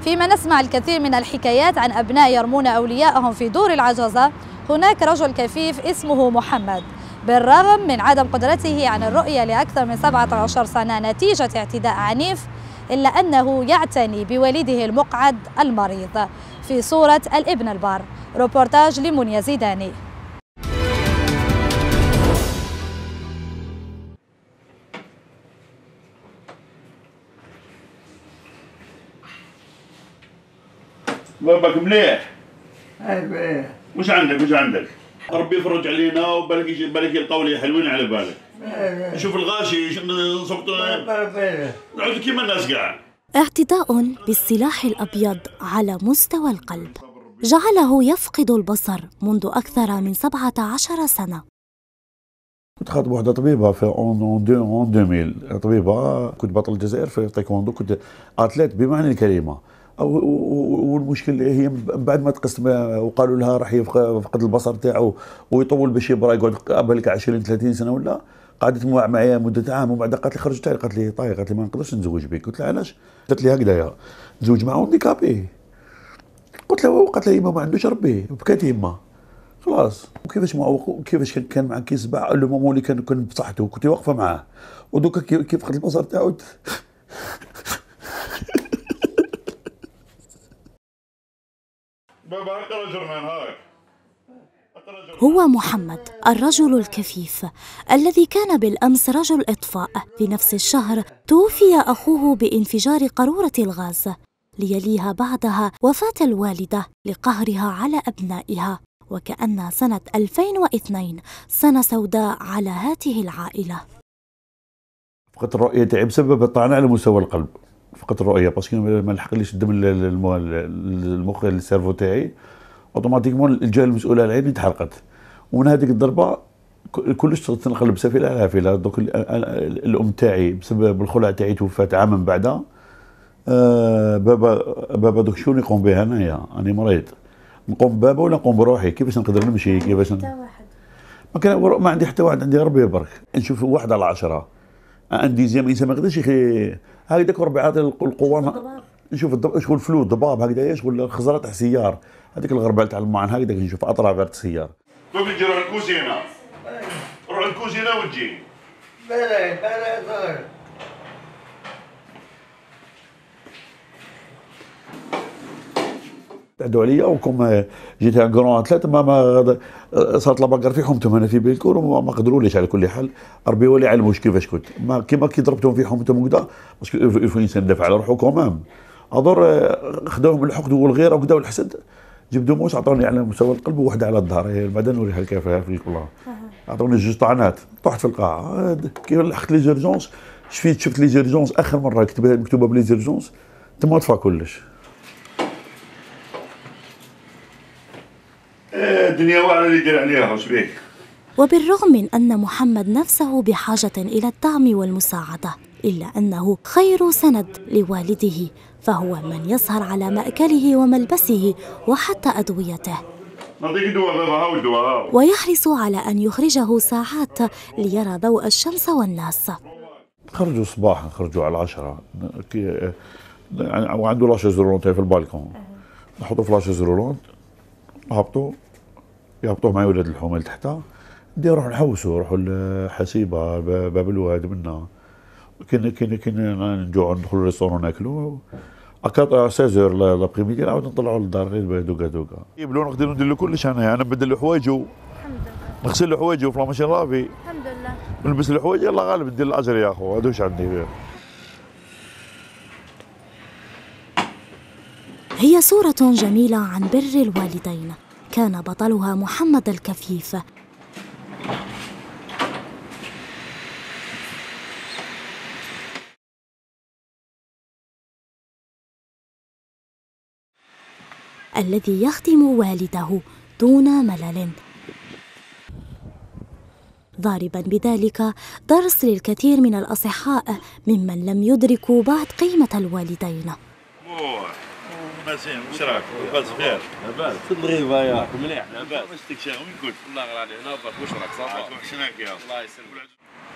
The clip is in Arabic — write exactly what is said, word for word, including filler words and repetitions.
فيما نسمع الكثير من الحكايات عن أبناء يرمون أولياءهم في دور العجزة، هناك رجل كفيف اسمه محمد، بالرغم من عدم قدرته على الرؤية لأكثر من سبعة عشر سنة نتيجة اعتداء عنيف، إلا أنه يعتني بوالده المقعد المريض في صورة الابن البار. روبورتاج لمنيا زيداني. باباك مليح؟ اي مليح. وش عندك وش عندك؟ ربي يفرج علينا وبالك بالك يلقوا لي حلوين على بالك. شوف الغاشي نصبطوا نعود كيما الناس قاع. اعتداء بالسلاح الأبيض على مستوى القلب جعله يفقد البصر منذ أكثر من سبعة عشر سنة. كنت خاطب واحدة طبيبة في اون ألفين، طبيبة كنت بطل الجزائر في تايكوندو، كنت اتليت بمعنى الكلمة. والمشكل هي بعد ما تقسم وقالوا لها راح يفقد البصر تاعو ويطول باش يبرا يقعد قبلك عشرين ثلاثين سنة ولا، قعدت معايا مدة عام ومن بعد قالت لي خرجت، قالت لي طاي، قالت لي ما نقدرش نتزوج بك. قلت لها علاش؟ قالت لي هكذايا نتزوج معاه هانديكابي. قلت لها قالت لي يما ما عندوش ربي، وبكات يما خلاص. وكيفاش معوق كيفاش كان معاه كي سبع لو مومون اللي كان كان بصحته كنت واقفه معاه، ودوكا كيف فقد البصر تاعو. هو محمد الرجل الكفيف الذي كان بالأمس رجل إطفاء. في نفس الشهر توفي أخوه بانفجار قارورة الغاز، ليليها بعدها وفاة الوالدة لقهرها على أبنائها. وكأن سنة ألفين واثنين سنة سوداء على هذه العائلة. فقدت الرؤية تاعي بسبب الطعنة على مستوى القلب. فقدت الرؤية باسكو ما لحقليش الدم المخ السيرفو تاعي، اوتوماتيكمون الجهه المسؤوله على عيني تحرقت. ومن هذيك الضربه كلش تنقلب سفينه على هافله. دوك الام تاعي بسبب الخلع تاعي توفات عاما بعدها. آه بابا بابا دوك شنو نقوم بها انايا؟ راني مريض، نقوم ببابا ولا نقوم بروحي؟ كيفاش نقدر نمشي؟ كيفاش ن... ما كان ما عندي حتى واحد، عندي ربي برك. نشوف واحد على عشرة عندي زي انسان ما يقدرش يخي هكذاك ربي عاطي القوه. نشوف الضب... شغل فلوس ضباب هكذايا، شغل الخزره تاع السيار هذيك الغربال تاع المعن هكذاك نشوف اطراف تاع السيار. دوك نجي نروح الكوزينه، نروح الكوزينه وتجي. بلا بلا صغير. تعدوا عليا وكم جيت ان كرون ثلاثه ما ما صارت لاباكار في حومتهم هنا في بيلكور وما قدروليش. على كل حال ربي هو اللي علموش كيفاش كنت ما كيما كي ضربتهم في حومتهم وكذا، باسكو الفو الانسان دافع على روحو كومام. هذور خداوهم الحقد والغيره وكذا والحسد، جبدوا موس عطوني على مستوى القلب وواحده على الظهر. بعد نوريها كيف في كلها. عطوني جوج طعنات طحت في القاعه. كي لحقت لي زيرجونس شفيت شفت لي زيرجونس اخر مره مكتوبه بلي زيرجونس تما طفى كلش. الدنيا واعره اللي يدير عليها واش بيك. وبالرغم من أن محمد نفسه بحاجة إلى الدعم والمساعدة، إلا أنه خير سند لوالده، فهو من يسهر على مأكله وملبسه وحتى أدويته. نعطيك دواء بابا، هاو الدواء هاو. ويحرص على أن يخرجه ساعات ليرى ضوء الشمس والناس. خرجوا صباحا، خرجوا على العشرة وعنده لاشيز رولونت في البالكون، نحطوا في لاشيز رولونت هبطوا يهبطوه معي ولاد الحومه لتحتها. بدي نروح نحوسوا، نروحوا الحسيبه باب الواد منا. كنا كنا كنا نجوعوا ندخلوا الريستورون ناكلوا. هكا ستة لابريميدي نعاود نطلعوا للدار غير دوكا دوكا. يبلو نقدر ندير له كلش انا، انا نبدل له حوايجو الحمد لله، نغسل له حوايجو في لاماشين لافي الحمد لله، نلبس له حوايج الله غالب ندير الاجر يا اخو. هذا واش عندي. هي صورة جميلة عن بر الوالدين كان بطلها محمد الكفيف. الذي يخدم والده دون ملل، ضاربا بذلك درس للكثير من الأصحاء ممن لم يدركوا بعد قيمة الوالدين. ماشي واش راك؟ لاباس بخير؟ لاباس في الغيبه يا اخي مليح لاباس. واش ديك الشيء وين كنت؟ الله يغفر عليك هنا برك واش راك صافا؟ وحشناك يا الله يسلمك.